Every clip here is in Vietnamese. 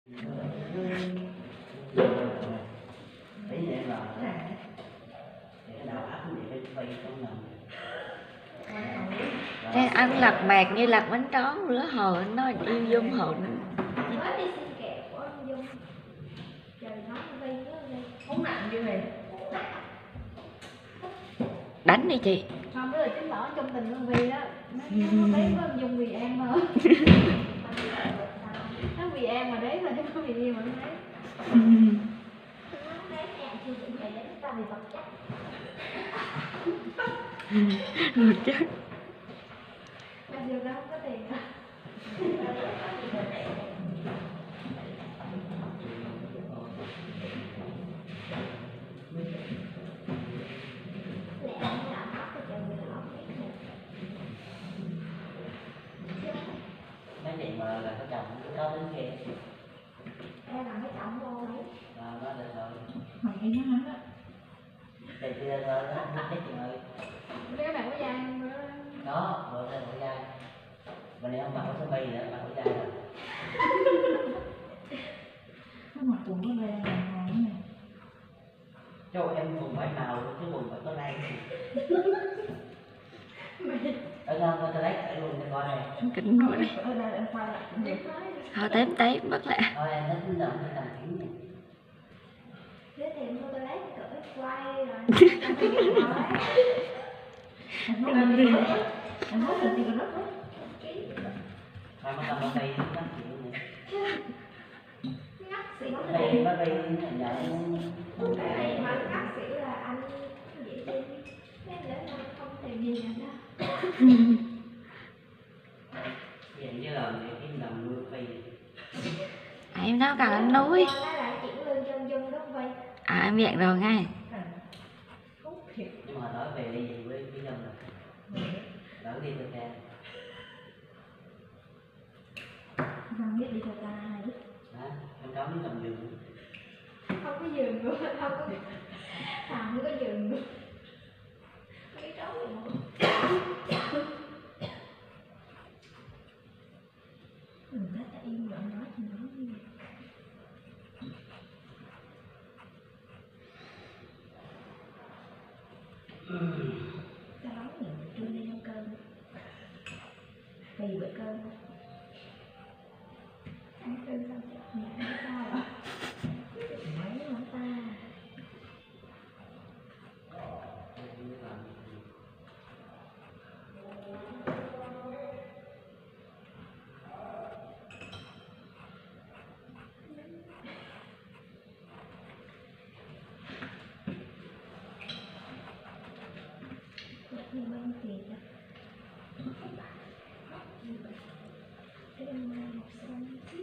Thế ăn lặt mạc như lặt bánh tráng lứa hồ nó yêu Dung hồn. Đánh đi chị. Không, đó là chứng tỏ trong tình con Vi đó. Nó đấy có Dung vì em thôi. Nó vì em mà đấy thôi chứ không vì yêu mà nó đấy. Được chứ. Bây giờ nó không có tiền à. Mấy chị mà là có chồng có đến kia. Em làm cái chồng vô đấy. Nó được rồi. Mày nghe nó đó. Thì kia rồi nó chết chị ơi. Cái bạn có dai không? Có, bữa nay có dai. Mà nếu không mặc áo sơ mi nữa, mặc áo dai rồi. Nó mặc quần có lên là ngon này. Cho em quần phải màu, chứ quần phải có đây. Ở ngon coi tôi lấy cái luôn cho coi này. Kính rồi đây. Ở đây em quay lại cũng được. Thôi tém mất lại. Thôi em thích động cái tầm kính này. Thế thì mua tôi lấy cái cỡ quay rồi. Em nói là tiền rất đó. Mà nó cầm ở đây nó chịu này. Ngắt xỉu là Đây nó đây nhảy. cái này mà ngắt xỉu là anh vậy đi. Thế nữa là không tìm gì nữa đó. Vậy như là để kiếm đồng nuôi phi. Em nói cần anh nuôi. Nó lại chuyển lương cho ông Dung đó không vậy? À em dặn rồi ngay. Nhưng mà nói về đi gì với Nhung rồi. Đỡ đi theo cha. Không biết đi theo ta hay. Hả? Em cháu với chồng giường. Không có giường luôn, không có không có giường luôn. Mấy cháu rồi mà. Đừng thấy ta im lặng nói thì nói gì. Ta nói nhiều trưa nay ăn cơm. Tùy bữa cơm. Ăn cơm xong nhà ăn sao ạ? Mấy món ta. Nhưng bên tiền đó. Cái em mai một xem tiếp.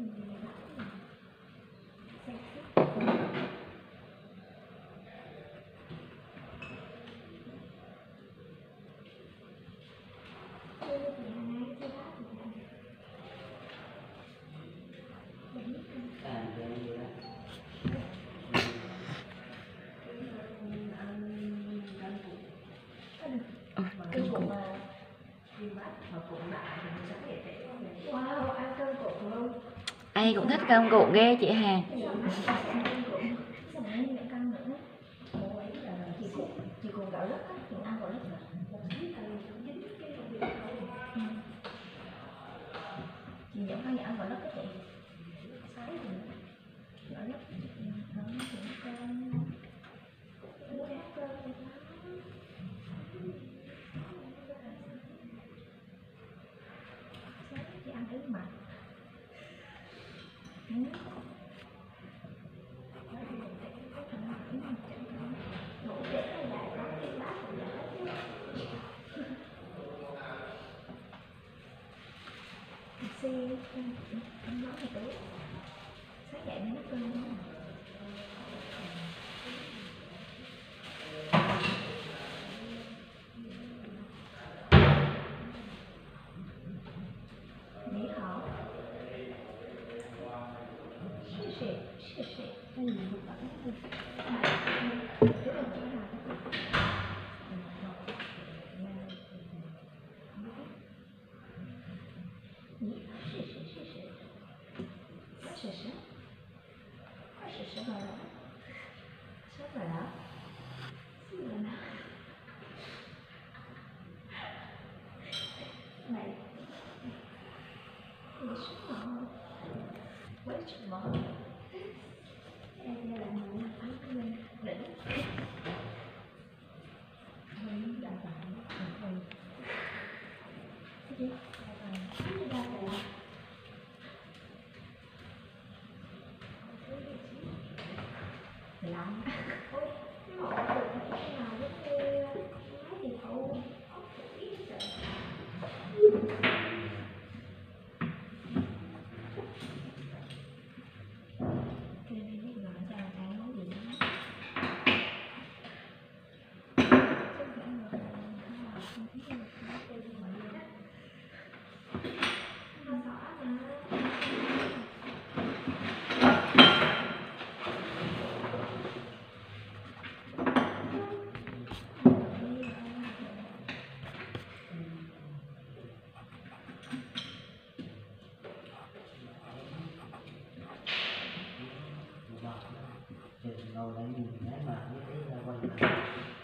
Wow, ăn cơm cuộn luôn. Ai cũng thích cơm cuộn ghê chị Hà. Chị còn gạo lứt á, chị ăn gạo lứt mà. Chị vẫn hay ăn gạo lứt á chị. Sái thì gạo lứt. Chị ăn cái mặt. Em nói một tí. Sáng dậy nó nấu cơm đó. Ni hao. Xie xie. Cái gì cũng vậy. Cái này là谢谢。 什么了？什么了？什么了？没，为什么？为什么？em nghe là mình mình mình đã bảo mình cái gì đã bảo làm ôi họ được cái nào với cái máy thì thấu ốc ít rồi cái này biết nói cho cái nói gì đó chứ phải người không biết là cái gì mà gì đó không rõ mà ngồi đây nhìn cái mà như thế là quay lại.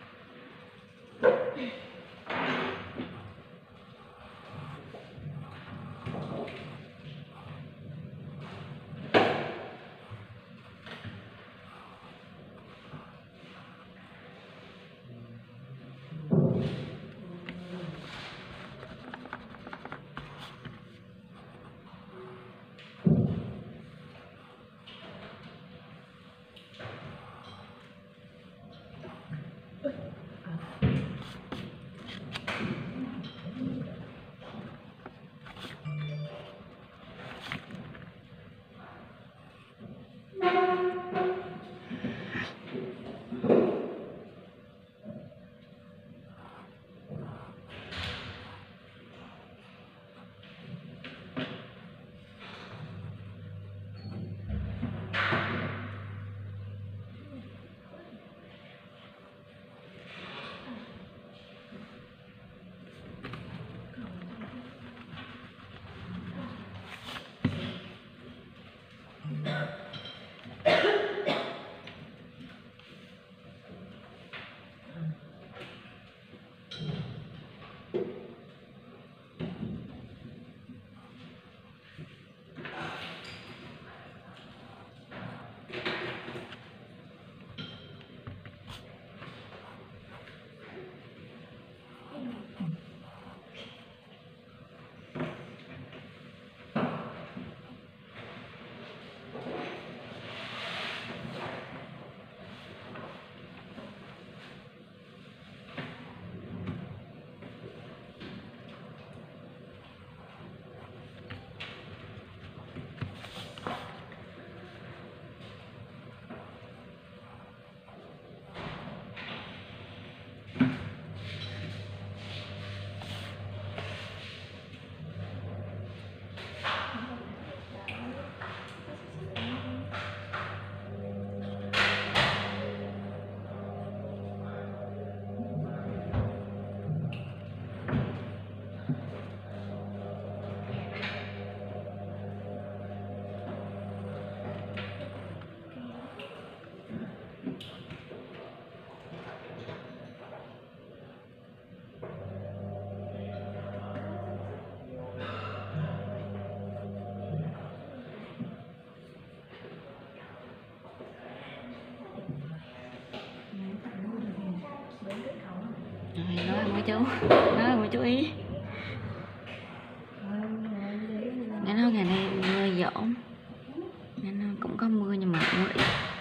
chú nói mà chú ý nghe nói ngày nay mưa dỗn, nghe nói cũng có mưa nhưng mà mưa ít.